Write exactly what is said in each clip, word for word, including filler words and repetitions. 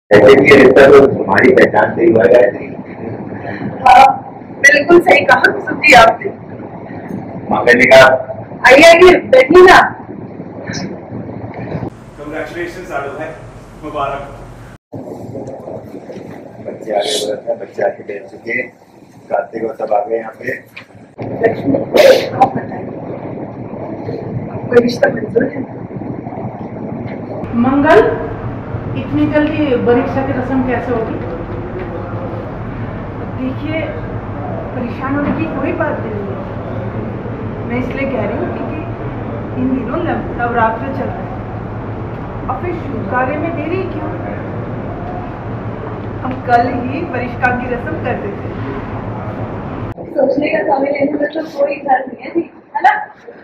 ऐसे भी ये रिश्ता तो तुम्हारी पहचान से ही हुआ गायत्री। हाँ, बिल्कुल सही कहा सुजी आपने। मंगल ने कहा आइए आइए बैठिए ना। Congratulations आलू भाई, मुबारक। बच्चे आगे बढ़ रहे हैं, बच्चे आगे बैठ चुके हैं, कार्तिक और सब आ गए यहाँ पे। लक्ष्मी आप बताइए, कोई रिश्ता मंजूर है? मंगल, इतनी जल्दी परीक्षा की रस्म कैसे होगी? देखिए, परेशान होने की कोई बात नहीं है। मैं इसलिए कह रही हूँ क्योंकि इन दिनों नवरात्र चल रहे हैं और फिर शुभ कार्य में देरी क्यों? हम कल ही परिष्कार की रस्म कर देते हैं। सोचने का समय लेने में तो कोई खर्च नहीं है जी, है ना?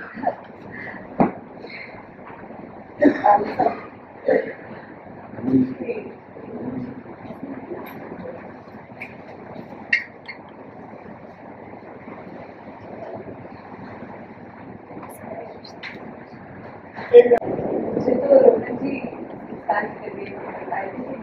मुझे तो रोहन जी इंसान के लिए बताए थे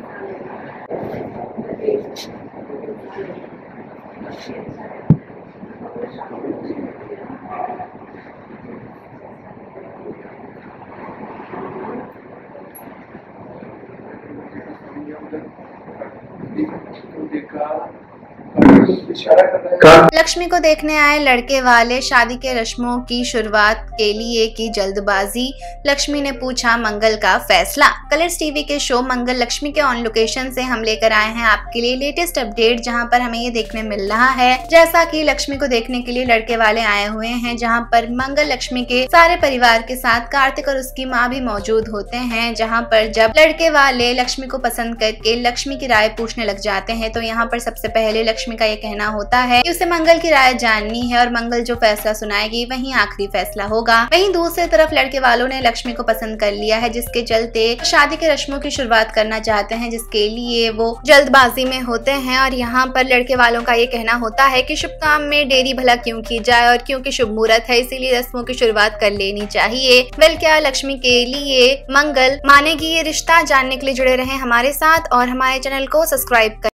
लक्ष्मी को देखने आए लड़के वाले शादी के रस्मों की शुरुआत के लिए की जल्दबाजी। लक्ष्मी ने पूछा मंगल का फैसला। कलर्स टीवी के शो मंगल लक्ष्मी के ऑन लोकेशन से हम लेकर आए हैं आपके लिए लेटेस्ट अपडेट, जहां पर हमें ये देखने मिल रहा है जैसा कि लक्ष्मी को देखने के लिए लड़के वाले आए हुए हैं, जहां पर मंगल लक्ष्मी के सारे परिवार के साथ कार्तिक और उसकी माँ भी मौजूद होते हैं। जहाँ पर जब लड़के वाले लक्ष्मी को पसंद करके लक्ष्मी की राय पूछने लग जाते हैं तो यहाँ पर सबसे पहले लक्ष्मी का ये कहना होता है कि उसे मंगल की राय जाननी है और मंगल जो फैसला सुनाएगी वही आखिरी फैसला होगा। वहीं दूसरी तरफ लड़के वालों ने लक्ष्मी को पसंद कर लिया है, जिसके चलते शादी के रस्मों की शुरुआत करना चाहते हैं, जिसके लिए वो जल्दबाजी में होते हैं। और यहाँ पर लड़के वालों का ये कहना होता है कि शुभ काम में देरी भला क्यों की जाए, और क्योंकि शुभ मुहूर्त है इसीलिए रस्मों की शुरुआत कर लेनी चाहिए। वेल क्या लक्ष्मी के लिए मंगल मानेगी ये रिश्ता? जानने के लिए जुड़े रहे हमारे साथ और हमारे चैनल को सब्सक्राइब कर